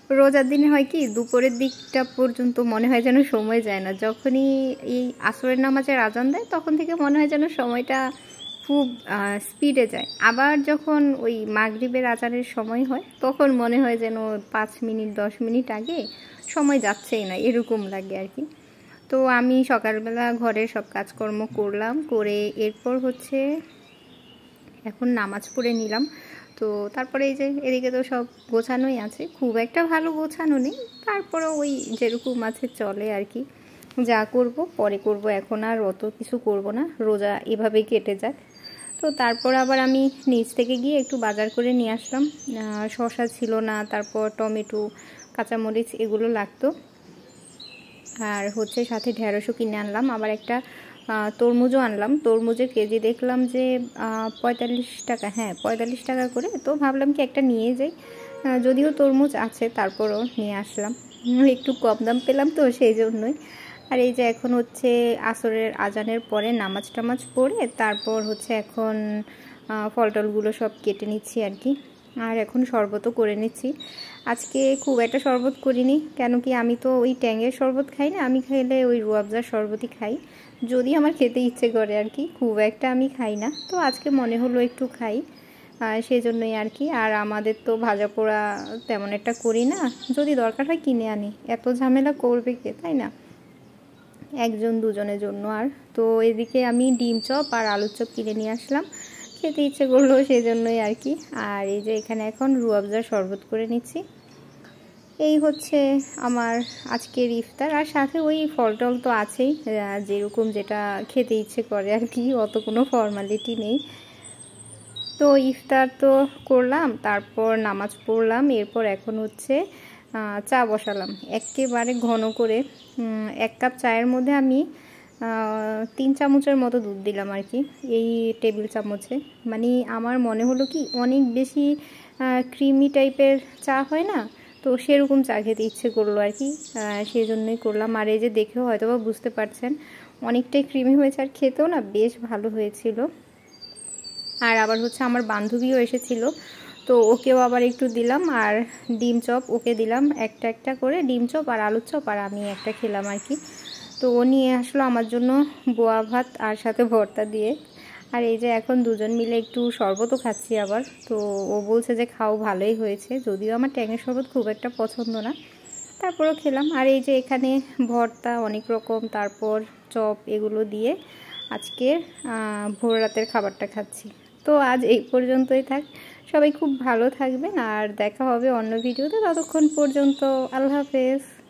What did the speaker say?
রোজার দিনে হয় কি দুপুরের দিকটা পর্যন্ত মনে হয় যেন সময় যায় না, যখনই এই আসরের নামাজের আজান দেয় তখন থেকে মনে হয় যেন সময়টা খুব স্পিডে যায়। আবার যখন ওই মাগরিবের আজানের সময় হয় তখন মনে হয় যেন 5 মিনিট 10 মিনিট আগে সময় যাচ্ছেই না, এরকম লাগে আর কি। তো আমি সকালবেলা ঘরের সব কাজকর্ম করলাম, করে এরপর হচ্ছে এখন নামাজ পড়ে নিলাম। তো তারপরে এই যে এদিকে তো সব গোছানোই আছে, খুব একটা ভালো গোছানো নেই, তারপরে ওই যেরকম আছে চলে আর কি। যা করব পরে করব, এখন আর অত কিছু করব না, রোজা এভাবেই কেটে যাক। তো তারপর আবার আমি নিচ থেকে গিয়ে একটু বাজার করে নিয়ে আসলাম। শসা ছিল না, তারপর টমেটো, কাঁচামরিচ এগুলো লাগতো, আর হচ্ছে সাথে ঢেঁড়সও কিনে আনলাম, আবার একটা তরমুজও আনলাম। তরমুজের কেজি দেখলাম যে 45 টাকা, হ্যাঁ 45 টাকা করে। তো ভাবলাম কি একটা নিয়ে যাই, যদিও তরমুজ আছে তারপরও নিয়ে আসলাম, একটু কম দাম পেলাম তো সেই জন্যই। আর এই যে এখন হচ্ছে আসরের আজানের পরে নামাজ টামাজ পড়ে তারপর হচ্ছে এখন ফল টলগুলো সব কেটে নিচ্ছি আর কি। আর এখন শরবতও করে নিচ্ছি। আজকে খুব একটা শরবত করিনি, কেন কি আমি তো ওই ট্যাঙের শরবত খাই না, আমি খাইলে ওই রুয়াবজার শরবতই খাই, যদি আমার খেতে ইচ্ছে করে আর কি, খুব একটা আমি খাই না। তো আজকে মনে হলো একটু খাই, সেই জন্যই আর কি। আর আমাদের তো ভাজা পোড়া তেমন একটা করি না, যদি দরকার হয় কিনে আনি, এত ঝামেলা করবে কে, তাই না, একজন দুজনের জন্য। আর তো এদিকে আমি ডিম চপ আর আলুর চপ কিনে নিয়ে আসলাম, খেতে ইচ্ছে করলো সেই জন্যই আর কি। আর এই যে এখানে এখন রুয়াবজার শরবত করে নিচ্ছি। এই হচ্ছে আমার আজকের ইফতার, আর সাথে ওই ফল টল তো আছেই, যেরকম যেটা খেতে ইচ্ছে করে আর কি, অত কোনো ফর্মালিটি নেই। তো ইফতার তো করলাম, তারপর নামাজ পড়লাম, এরপর এখন হচ্ছে চা বসালাম একেবারে ঘন করে। 1 কাপ চায়ের মধ্যে আমি 3 চামচের মতো দুধ দিলাম আর কি, এই টেবিল চামচে। মানে আমার মনে হলো কি অনেক বেশি ক্রিমি টাইপের চা হয় না, তো সেরকম চা খেতে ইচ্ছে করলো আর কি, সেই জন্যই করলাম। আর এই যে দেখেও হয়তো বা বুঝতে পারছেন অনেকটাই ক্রিমি হয়েছে, আর খেতেও না বেশ ভালো হয়েছিল। আর আবার হচ্ছে আমার বান্ধবীও এসেছিল, তো ওকেও আবার একটু দিলাম, আর ডিম চপ ওকে দিলাম একটা একটা করে, ডিম চপ আর আলুর চপ, আর আমি একটা খেলাম আর কি। তো ও নিয়ে আসলো আমার জন্য বোয়া ভাত আর সাথে ভর্তা দিয়ে। আর এই যে এখন দুজন মিলে একটু শরবতও খাচ্ছি আবার। তো ও বলছে যে খাও, ভালোই হয়েছে, যদিও আমার ট্যাঙের শরবত খুব একটা পছন্দ না, তারপরও খেলাম। আর এই যে এখানে ভর্তা অনেক রকম, তারপর চপ, এগুলো দিয়ে আজকে ভোর রাতের খাবারটা খাচ্ছি। তো আজ এই পর্যন্তই থাক, সবাই খুব ভালো থাকবেন, আর দেখা হবে অন্য ভিডিওতে। ততক্ষণ পর্যন্ত আল্লাহ হাফেজ।